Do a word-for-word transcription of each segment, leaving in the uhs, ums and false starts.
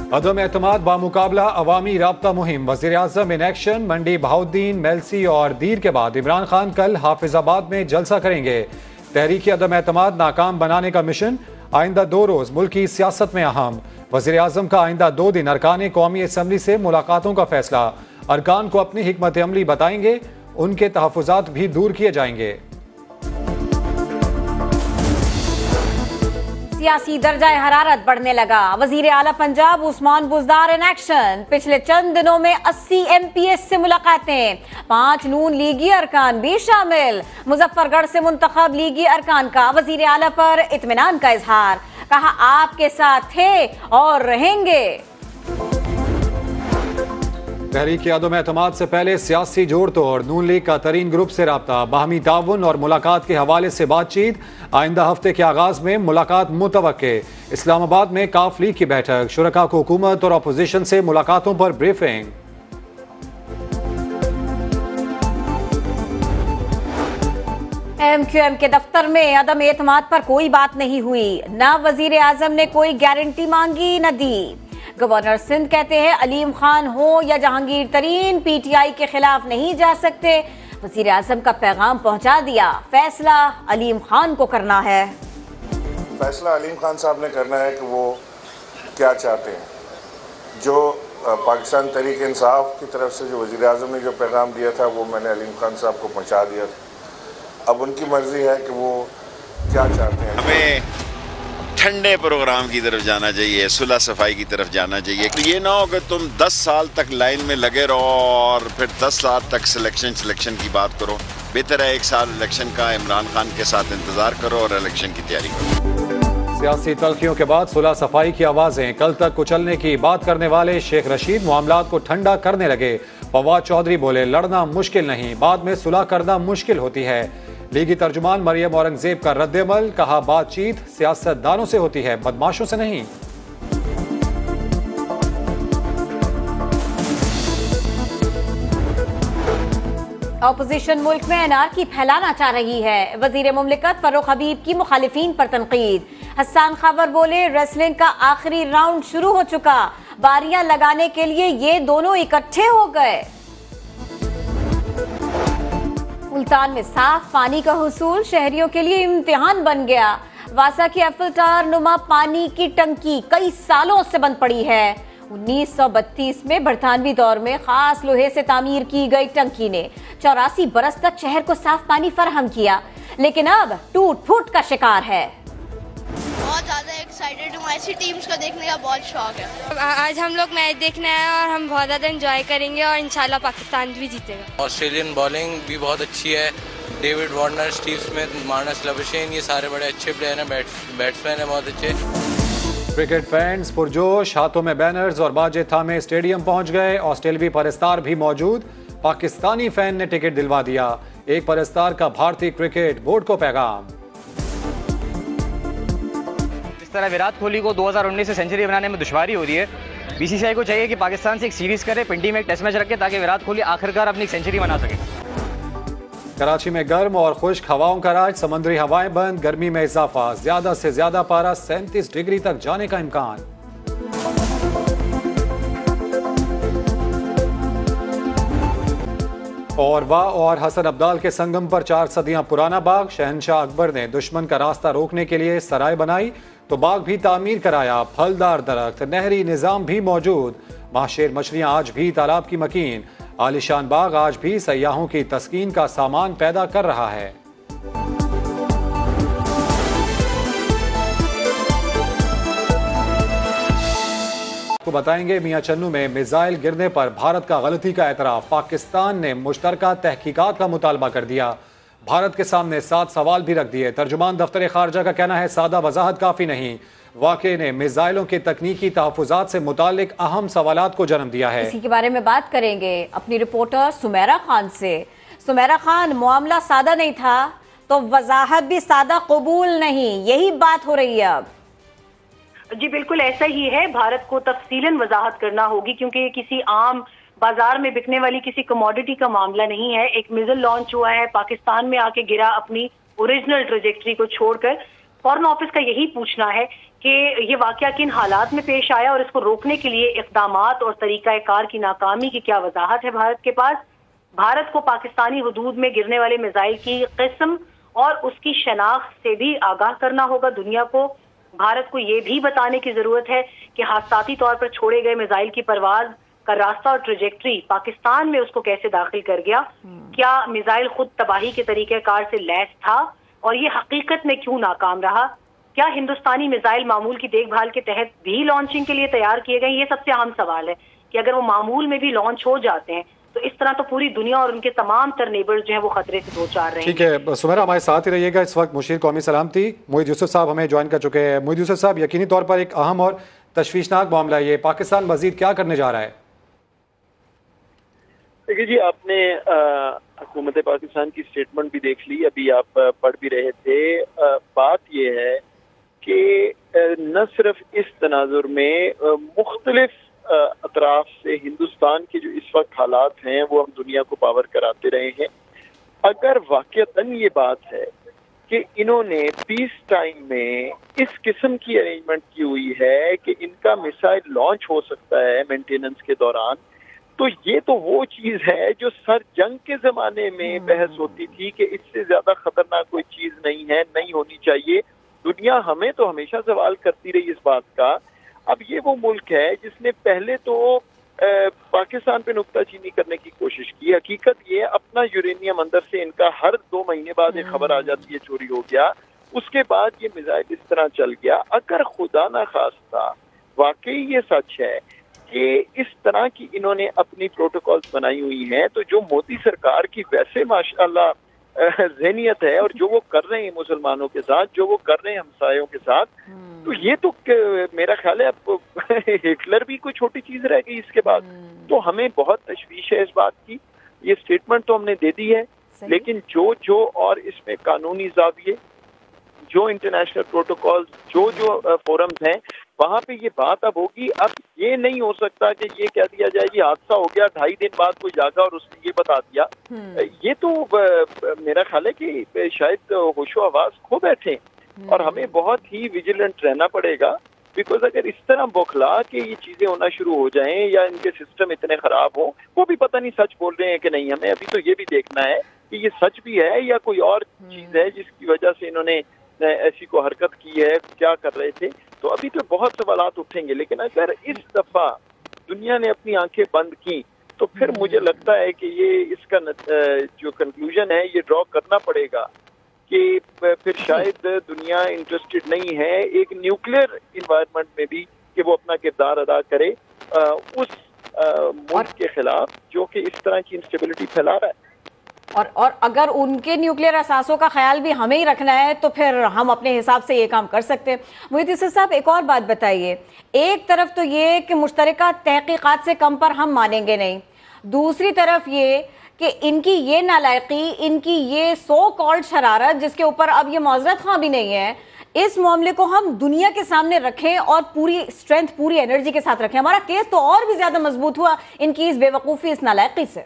عدم اعتماد بامقابلہ عوامی رابطہ مہم، وزیر اعظم ان ایکشن۔ منڈی بہاؤدین، میلسی اور دیر کے بعد عمران خان کل حافظ آباد میں جلسہ کریں گے۔ تحریک عدم اعتماد ناکام بنانے کا مشن آئندہ دو روز ملکی سیاست میں اہم۔ وزیر اعظم کا آئندہ دو دن ارکان قومی اسمبلی سے ملاقاتوں کا فیصلہ۔ ارکان کو اپنی حکمت عملی بتائیں گے، ان کے تحفظات بھی دور کیے جائیں گے۔ سیاسی درجہ حرارت بڑھنے لگا، وزیر اعلیٰ پنجاب عثمان بزدار ان ایکشن۔ پچھلے چند دنوں میں اسی ایم پی ایس سے ملاقاتیں، پانچ نون لیگی ارکان بھی شامل۔ مظفر گڑھ سے منتخب لیگی ارکان کا وزیر اعلیٰ پر اطمینان کا اظہار، کہا آپ کے ساتھ تھے اور رہیں گے۔ تحریک عدم اعتماد سے پہلے سیاسی جوڑ توڑ، نون لیگ کا ترین گروپ سے رابطہ، باہمی تعاون اور ملاقات کے حوالے سے بات چیت۔ آئندہ ہفتے کے آغاز میں ملاقات متوقع۔ اسلام آباد میں کاف لیگ کی بیٹھک، شرکاء کو حکومت اور اپوزیشن سے ملاقاتوں پر بریفنگ۔ ایم کیو ایم کے دفتر میں عدم اعتماد پر کوئی بات نہیں ہوئی، نہ وزیر اعظم نے کوئی گارنٹی مانگی نہ دی۔ گورنر سندھ کہتے ہیں علیم خان ہو یا جہانگیر ترین پی ٹی آئی کے خلاف نہیں جا سکتے۔ وزیر اعظم کا پیغام پہنچا دیا، فیصلہ علیم خان کو کرنا ہے۔ فیصلہ علیم خان صاحب نے کرنا ہے کہ وہ کیا چاہتے ہیں۔ جو پاکستان تحریک انصاف کی طرف سے جو وزیر اعظم نے جو پیغام دیا تھا وہ میں نے علیم خان صاحب کو پہنچا دیا تھا۔ اب ان کی مرضی ہے کہ وہ کیا چاہتے ہیں۔ ہمیں ٹھنڈے پروگرام کی طرف جانا چاہیے، صلح صفائی کی طرف جانا چاہیے۔ یہ نہ ہو کہ تم دس سال تک لائن میں لگے رہو اور پھر دس سال تک سلیکشن سلیکشن کی بات کرو۔ بہتر ہے ایک سال الیکشن کا عمران خان کے ساتھ انتظار کرو اور الیکشن کی تیاری کرو۔ سیاسی تلخیوں کے بعد صلح صفائی کی آوازیں، کل تک کچلنے کی بات کرنے والے شیخ رشید معاملات کو ٹھنڈا کرنے لگے۔ فواد چودھری بولے لڑنا مشکل نہیں، بعد میں صلح کرنا مشکل ہوتی ہے۔ لیگی ترجمان مریم اورنگزیب کا رد عمل، کہا بات چیت سیاست دانوں سے ہوتی ہے، بدماشوں سے نہیں۔ اپوزیشن ملک میں انارکی پھیلانا چاہ رہی ہے، وزیر مملکت فاروق حبیب کی مخالفین پر تنقید۔ حسان خاور بولے ریسلنگ کا آخری راؤنڈ شروع ہو چکا، باریاں لگانے کے لیے یہ دونوں اکٹھے ہو گئے۔ ملتان میں صاف پانی کا حصول شہریوں کے لیے امتحان بن گیا۔ واسا کی ایفل ٹاور نما پانی کی ٹنکی کئی سالوں سے بند پڑی ہے۔ انیس سو بتیس میں برطانوی دور میں خاص لوہے سے تعمیر کی گئی ٹنکی نے چوراسی برس تک شہر کو صاف پانی فراہم کیا، لیکن اب ٹوٹ پھوٹ کا شکار ہے۔ بہت زیادہ ایکسائٹیڈ ہوں، ایسی ٹیمز کو دیکھنے کا بہت شوق ہے۔ آج ہم لوگ میچ دیکھنے آئے اور ہم بہت زیادہ انجوائے کریں گے اور انشاءاللہ پاکستان بھی جیتے گا۔ آسٹریلین بالنگ بھی بہت اچھی ہے، David Warner, Steve Smith, Marnus Labuschagne, یہ سارے بڑے اچھے پلیئر ہیں، بیٹسمین ہیں بہت اچھے۔ کرکٹ فینز پرجوش، ہاتھوں میں بینرز اور باجے تھامے اسٹیڈیم پہنچ گئے۔ آسٹریلوی پرستار بھی موجود، پاکستانی فین نے ٹکٹ دلوا دیا۔ ایک پرستار کا بھارتی کرکٹ بورڈ کو پیغام۔ اس طرح وراٹ کوہلی کو دو ہزار انیس سے سینچری بنانے میں دشواری ہو رہی ہے، بی سی سی آئی کو چاہیے کہ پاکستان سے ایک سیریز کرے، پنڈی میں ایک ٹیسٹ میچ رکھے تاکہ وراٹ کوہلی آخرکار اپنی سینچری بنا سکے۔ کراچی میں گرم اور خشک ہواؤں کا راج، سمندری ہوائیں بند، گرمی میں اضافہ، زیادہ سے زیادہ پارہ سینتیس ڈگری تک جانے کا امکان۔ اور واہ اور حسن عبدال کے سنگم پر چار صدیاں پرانا باغ، شہنشاہ اکبر نے دشمن کا راستہ روکنے کے لیے سرائے بنائی تو باغ بھی تعمیر کرایا، پھلدار درخت، نہری نظام بھی موجود، ماہشیر مچھلیاں آج بھی تالاب کی مکین، عالیشان باغ آج بھی سیاحوں کی تسکین کا سامان پیدا کر رہا ہے۔ کو بتائیں گے میاں چنو میں میزائل گرنے پر بھارت کا غلطی کا اعتراف، پاکستان نے مشترکہ تحقیقات کا مطالبہ کر دیا، بھارت کے سامنے سات سوال بھی رکھ دیے۔ ترجمان دفتر خارجہ کا کہنا ہے سادہ وضاحت کافی نہیں، واقعے نے میزائلوں کے تکنیکی تحفظات سے متعلق اہم سوالات کو جنم دیا ہے۔ اسی کے بارے میں بات کریں گے اپنی رپورٹر سمیرہ خان سے۔ سمیرہ خان، معاملہ سادہ نہیں تھا تو وضاحت بھی سادہ قبول نہیں، یہی بات ہو رہی ہے اب؟ جی بالکل ایسا ہی ہے، بھارت کو تفصیلاً وضاحت کرنا ہوگی کیونکہ یہ کسی عام بازار میں بکنے والی کسی کموڈٹی کا معاملہ نہیں ہے۔ ایک میزل لانچ ہوا ہے، پاکستان میں آ کے گرا، اپنی اوریجنل ٹریجیکٹری کو چھوڑ کر۔ فورن آفس کا یہی پوچھنا ہے کہ یہ واقعہ کن حالات میں پیش آیا اور اس کو روکنے کے لیے اقدامات اور طریقہ کار کی ناکامی کی کیا وضاحت ہے بھارت کے پاس. بھارت کو پاکستانی حدود میں گرنے والے میزائل کی قسم اور اس کی شناخت سے بھی آگاہ کرنا ہوگا دنیا کو. بھارت کو یہ بھی بتانے کی ضرورت ہے کہ حادثاتی طور پر چھوڑے گئے میزائل کی پرواز کا راستہ اور ٹریجیکٹری پاکستان میں اس کو کیسے داخل کر گیا. کیا میزائل خود تباہی کے طریقہ کار سے لیس تھا اور یہ حقیقت میں کیوں ناکام رہا. کیا ہندوستانی میزائل معمول کی دیکھ بھال کے تحت بھی لانچنگ کے لیے تیار کیے گئے. یہ سب سے اہم سوال ہے کہ اگر وہ معمول میں بھی لانچ ہو جاتے ہیں تو اس طرح تو پوری دنیا اور ان کے تمام تر نیبرز جو ہیں وہ خطرے سے دو چار رہے ہیں. ٹھیک ہے سمیرا ہمارے ساتھ ہی رہیے گا. اس وقت مشیر قومی سلامتی موحد یوسف صاحب ہمیں جوائن کر چکے ہیں. موحد یوسف صاحب یقینی طور پر ایک اہم اور تشویشناک معاملہ ہے یہ. پاکستان مزید کیا کرنے جا رہا ہے؟ دیکھیے جی آپ نے حکومت پاکستان کی سٹیٹمنٹ بھی دیکھ لی, ابھی آپ پڑھ بھی رہے تھے. بات یہ ہے کہ نہ صرف اس تناظر میں مختلف اطراف سے ہندوستان کے جو اس وقت حالات ہیں وہ ہم دنیا کو پاور کراتے رہے ہیں. اگر واقعتاً یہ بات ہے کہ انہوں نے پیس ٹائم میں اس قسم کی ارینجمنٹ کی ہوئی ہے کہ ان کا میسائل لانچ ہو سکتا ہے مینٹیننس کے دوران, تو یہ تو وہ چیز ہے جو سر جنگ کے زمانے میں بحث ہوتی تھی کہ اس سے زیادہ خطرناک کوئی چیز نہیں ہے, نہیں ہونی چاہیے. دنیا ہمیں تو ہمیشہ سوال کرتی رہی اس بات کا. اب یہ وہ ملک ہے جس نے پہلے تو پاکستان پہ نکتہ چینی کرنے کی کوشش کی. حقیقت یہ اپنا یورینیم اندر سے ان کا ہر دو مہینے بعد ایک خبر آ جاتی ہے چوری ہو گیا, اس کے بعد یہ میزائل اس طرح چل گیا. اگر خدا نہ خواستہ واقعی یہ سچ ہے کہ اس طرح کی انہوں نے اپنی پروٹوکالز بنائی ہوئی ہیں, تو جو مودی سرکار کی ویسے ماشاءاللہ ذہنیت ہے اور جو وہ کر رہے ہیں مسلمانوں کے ساتھ, جو وہ کر رہے ہیں ہمسایوں کے ساتھ, تو یہ تو میرا خیال ہے اب ہٹلر بھی کوئی چھوٹی چیز رہ گئی اس کے بعد. تو ہمیں بہت تشویش ہے اس بات کی. یہ سٹیٹمنٹ تو ہم نے دے دی ہے, لیکن جو جو اور اس میں قانونی زاویے, جو انٹرنیشنل پروٹوکال, جو جو فورمز ہیں, وہاں پہ یہ بات اب ہوگی. اب یہ نہیں ہو سکتا کہ یہ کہہ دیا جائے یہ حادثہ ہو گیا, ڈھائی دن بعد کوئی جاگا اور اس نے یہ بتا دیا. یہ تو میرا خیال ہے کہ شاید ہوش و حواس کھو بیٹھے, اور ہمیں بہت ہی ویجیلنٹ رہنا پڑے گا. بیکاز اگر اس طرح بوکھلا کے یہ چیزیں ہونا شروع ہو جائیں یا ان کے سسٹم اتنے خراب ہوں, وہ بھی پتہ نہیں سچ بول رہے ہیں کہ نہیں. ہمیں ابھی تو یہ بھی دیکھنا ہے کہ یہ سچ بھی ہے یا کوئی اور چیز ہے جس کی وجہ سے انہوں نے ایسی کو حرکت کی ہے, کیا کر رہے تھے. تو ابھی تو بہت سوالات اٹھیں گے. لیکن اگر اس دفعہ دنیا نے اپنی آنکھیں بند کی تو پھر مجھے لگتا ہے کہ یہ اس کا جو کنکلوژن ہے یہ ڈرا کرنا پڑے گا کہ پھر شاید دنیا انٹرسٹڈ نہیں ہے ایک نیوکلیئر انوائرمنٹ میں بھی کہ وہ اپنا کردار ادا کرے اس ملک کے خلاف جو کہ اس طرح کی انسٹیبلٹی پھیلا رہا ہے. اور اور اگر ان کے نیوکلیئر اثاثوں کا خیال بھی ہمیں ہی رکھنا ہے تو پھر ہم اپنے حساب سے یہ کام کر سکتے ہیں. موحد یوسف صاحب ایک اور بات بتائیے. ایک طرف تو یہ کہ مشترکہ تحقیقات سے کم پر ہم مانیں گے نہیں, دوسری طرف یہ کہ ان کی یہ نالائقی, ان کی یہ سو کالڈ شرارت جس کے اوپر اب یہ معذرت خواہ بھی نہیں ہے, اس معاملے کو ہم دنیا کے سامنے رکھیں اور پوری اسٹرینتھ, پوری انرجی کے ساتھ رکھیں. ہمارا کیس تو اور بھی زیادہ مضبوط ہوا ان کی اس بے وقوفی, اس نالائقی سے.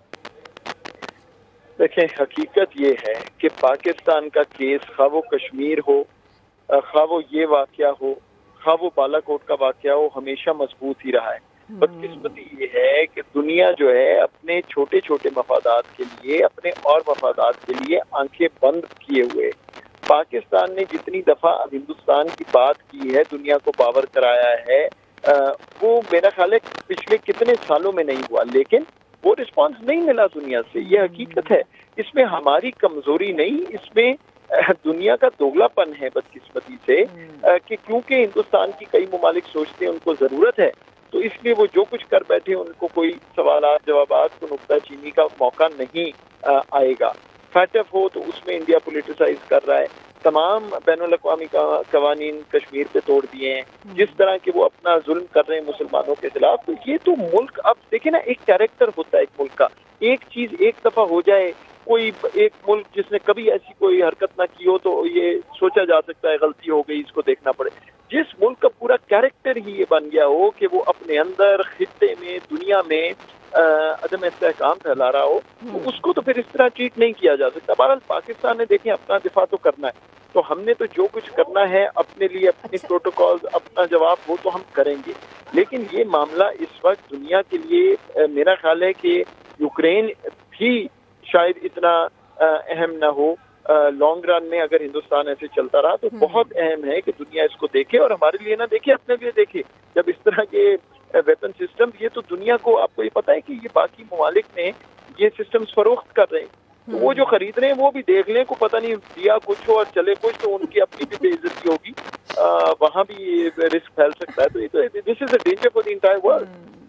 دیکھیں حقیقت یہ ہے کہ پاکستان کا کیس خواہ وہ کشمیر ہو, خواہ وہ یہ واقعہ ہو, خواہ وہ بالا کوٹ کا واقعہ ہو, ہمیشہ مضبوط ہی رہا ہے. بدقسمتی یہ ہے کہ دنیا جو ہے اپنے چھوٹے چھوٹے مفادات کے لیے, اپنے اور مفادات کے لیے آنکھیں بند کیے ہوئے. پاکستان نے جتنی دفعہ اب ہندوستان کی بات کی ہے, دنیا کو پاور کرایا ہے, وہ میرا خیال ہے پچھلے کتنے سالوں میں نہیں ہوا, لیکن وہ رسپانس نہیں ملا دنیا سے. یہ حقیقت ہے. اس میں ہماری کمزوری نہیں, اس میں دنیا کا دوگلا پن ہے بدقسمتی سے, کہ کیونکہ ہندوستان کی کئی ممالک سوچتے ہیں ان کو ضرورت ہے, تو اس لیے وہ جو کچھ کر بیٹھے ان کو کوئی سوالات جوابات کو نکتہ چینی کا موقع نہیں آئے گا. فیٹف ہو تو اس میں انڈیا پولیٹیسائز کر رہا ہے, تمام بین الاقوامی قوانین کشمیر پہ توڑ دیے ہیں, جس طرح کہ وہ اپنا ظلم کر رہے ہیں مسلمانوں کے خلاف. تو یہ تو ملک, اب دیکھیں نا, ایک کیریکٹر ہوتا ہے ایک ملک کا. ایک چیز ایک دفعہ ہو جائے, کوئی ایک ملک جس نے کبھی ایسی کوئی حرکت نہ کی ہو, تو یہ سوچا جا سکتا ہے غلطی ہو گئی, اس کو دیکھنا پڑے. جس ملک کا پورا کیریکٹر ہی یہ بن گیا ہو کہ وہ اپنے اندر, خطے میں, دنیا میں عدم استحکام پھیلا رہا ہو تو اس کو تو پھر اس طرح ٹریٹ نہیں کیا جا سکتا. بہرحال پاکستان نے دیکھیں اپنا دفاع تو کرنا ہے, تو ہم نے تو جو کچھ کرنا ہے اپنے لیے, اپنی پروٹوکالز, اپنا جواب وہ تو ہم کریں گے. لیکن یہ معاملہ اس وقت دنیا کے لیے میرا خیال ہے کہ یوکرین بھی شاید اتنا اہم نہ ہو. لانگ رن میں اگر ہندوستان ایسے چلتا رہا تو بہت اہم ہے کہ دنیا اس کو دیکھے, اور ہمارے لیے نہ دیکھے, اپنے لیے دیکھے. جب اس طرح کے ویپن سسٹم, یہ تو دنیا کو, آپ کو یہ پتا ہے کہ یہ باقی ممالک میں یہ سسٹمز فروخت کر رہے ہیں, تو وہ جو خرید رہے ہیں وہ بھی دیکھ لیں, کو پتہ نہیں دیا کچھ ہو اور چلے کچھ, تو ان کی اپنی بھی بے عزتی ہوگی, وہاں بھی رسک پھیل سکتا ہے. تو یہ تو this is a danger for the entire world.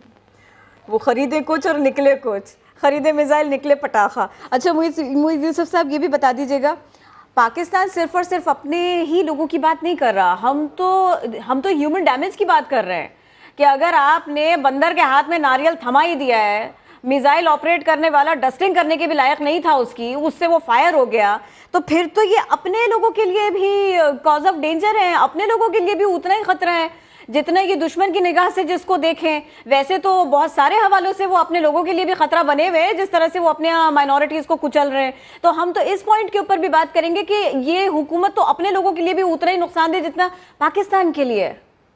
وہ خریدے کچھ اور نکلے کچھ, خریدے میزائل نکلے پٹاخہ. اچھا محیط یوسف صاحب یہ بھی بتا دیجیے گا, پاکستان صرف اور صرف اپنے ہی لوگوں کی بات نہیں کر رہا, ہم تو ہم تو ہیومن ڈیمیج کی بات کر رہے ہیں کہ اگر آپ نے بندر کے ہاتھ میں ناریل تھما ہی دیا ہے, میزائل آپریٹ کرنے والا ڈسٹنگ کرنے کے بھی لائق نہیں تھا اس کی, اس سے وہ فائر ہو گیا, تو پھر تو یہ اپنے لوگوں کے لیے بھی کاز آف ڈینجر ہے, اپنے لوگوں کے لیے بھی اتنا ہی خطرہ ہے جتنا یہ دشمن کی نگاہ سے جس کو دیکھیں. ویسے تو بہت سارے حوالوں سے وہ اپنے لوگوں کے لیے بھی خطرہ بنے ہوئے, جس طرح سے وہ اپنے مائنورٹیز کو کچل رہے ہیں. تو ہم تو اس پوائنٹ کے اوپر بھی بات کریں گے کہ یہ حکومت تو اپنے لوگوں کے لیے بھی اتنا ہی نقصان دہ جتنا پاکستان کے لیے.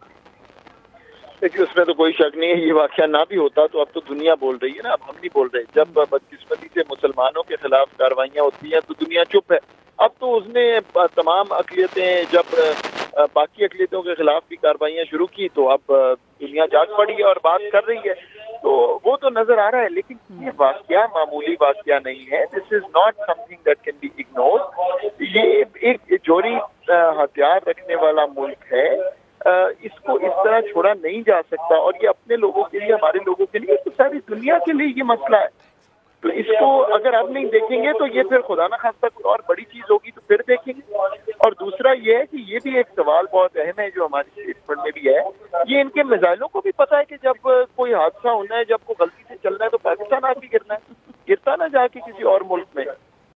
دیکھیے اس میں تو کوئی شک نہیں ہے, یہ واقعہ نہ بھی ہوتا تو اب تو دنیا بول رہی ہے نا, اب ہم نہیں بول رہے. جب بدقسمتی سے مسلمانوں کے خلاف کاروائیاں ہوتی ہیں تو دنیا چپ ہے. اب تو اس نے تمام اقلیتیں جب باقی اقلیتوں کے خلاف بھی کاروائیاں شروع کی تو اب دنیا جاگ پڑی ہے اور بات کر رہی ہے, تو وہ تو نظر آ رہا ہے. لیکن یہ واقعہ معمولی واقعہ نہیں ہے. This is not something that can be ignored. یہ ایک جوہری ہتھیار رکھنے والا ملک ہے, اس کو اس طرح چھوڑا نہیں جا سکتا, اور یہ اپنے لوگوں کے لیے, ہمارے لوگوں کے لیے, تو ساری دنیا کے لیے یہ مسئلہ ہے. تو اس کو اگر اب نہیں دیکھیں گے تو یہ پھر خدا نہ خواستہ کوئی اور بڑی چیز ہوگی تو پھر دیکھیں گے. اور دوسرا یہ ہے کہ یہ بھی ایک سوال بہت اہم ہے جو ہماری اسٹیٹمنٹ میں بھی ہے, یہ ان کے میزائلوں کو بھی پتا ہے کہ جب کوئی حادثہ ہونا ہے, جب کوئی غلطی سے چلنا ہے تو پاکستان آ کے گرنا ہے, گرتا نہ جا کے کسی اور ملک میں.